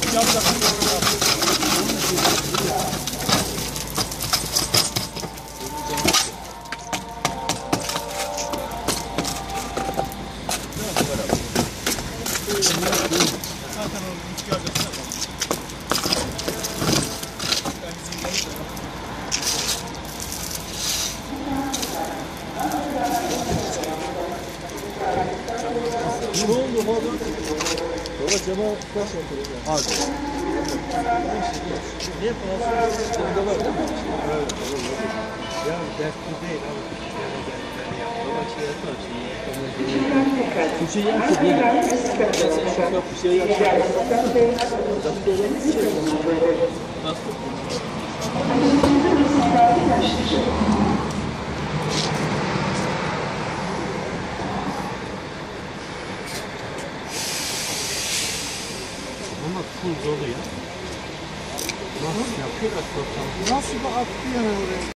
Ne oldu baba? Baba cama kaç yapıyor? Az. Niye fazla? Sende var değil mi? Evet. Ya dertli değil abi. Baba şey yapar. Bu şey yaptı değil. Sen çok bir şey yaptın. Ama full dolu ya. Nasıl yapıyor? Nasıl bir attı yani oraya?